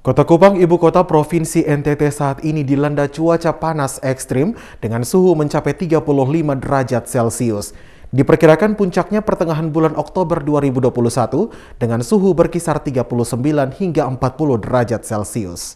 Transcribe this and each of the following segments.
Kota Kupang, ibu kota Provinsi NTT saat ini dilanda cuaca panas ekstrim dengan suhu mencapai 35 derajat Celcius. Diperkirakan puncaknya pertengahan bulan Oktober 2021 dengan suhu berkisar 39 hingga 40 derajat Celcius.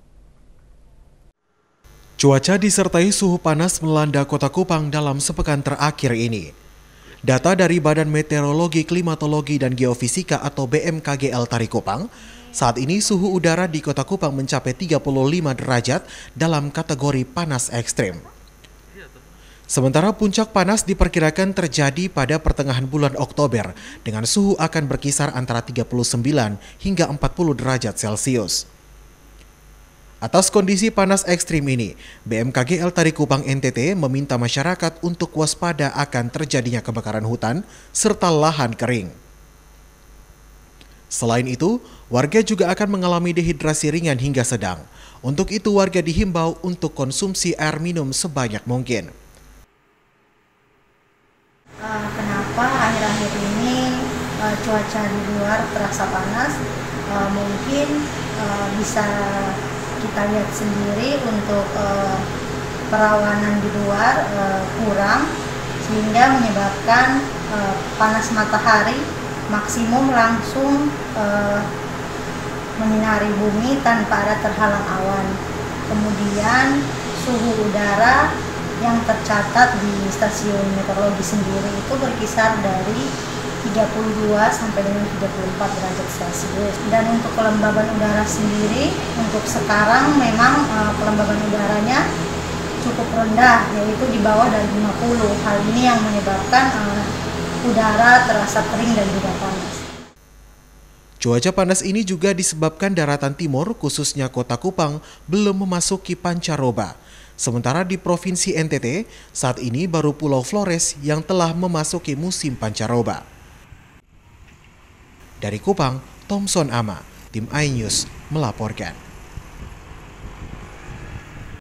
Cuaca disertai suhu panas melanda Kota Kupang dalam sepekan terakhir ini. Data dari Badan Meteorologi, Klimatologi, dan Geofisika atau BMKG Tari Kupang, saat ini suhu udara di Kota Kupang mencapai 35 derajat dalam kategori panas ekstrim. Sementara puncak panas diperkirakan terjadi pada pertengahan bulan Oktober dengan suhu akan berkisar antara 39 hingga 40 derajat Celcius. Atas kondisi panas ekstrim ini, BMKG Tari Kupang NTT meminta masyarakat untuk waspada akan terjadinya kebakaran hutan serta lahan kering. Selain itu, warga juga akan mengalami dehidrasi ringan hingga sedang. Untuk itu, warga dihimbau untuk konsumsi air minum sebanyak mungkin. Kenapa akhir-akhir ini cuaca di luar terasa panas? Mungkin bisa kita lihat sendiri untuk perawanan di luar kurang, sehingga menyebabkan panas matahari maksimum langsung menyinari bumi tanpa ada terhalang awan. Kemudian suhu udara yang tercatat di stasiun meteorologi sendiri itu berkisar dari 32 sampai dengan 34 derajat Celcius. Dan untuk kelembaban udara sendiri, untuk sekarang memang kelembaban udaranya cukup rendah, yaitu di bawah dari 50. Hal ini yang menyebabkan udara terasa kering dan juga panas. Cuaca panas ini juga disebabkan daratan timur, khususnya Kota Kupang, belum memasuki pancaroba. Sementara di Provinsi NTT, saat ini baru Pulau Flores yang telah memasuki musim pancaroba. Dari Kupang, Thomson Ama, Tim iNews melaporkan.